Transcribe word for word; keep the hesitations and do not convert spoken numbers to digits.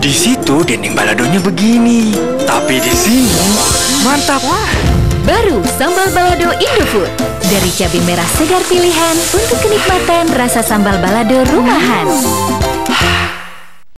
Di situ dinding baladonya begini, tapi di sini mantap. Baru sambal balado Indofood. Dari cabai merah segar pilihan untuk kenikmatan rasa sambal balado rumahan.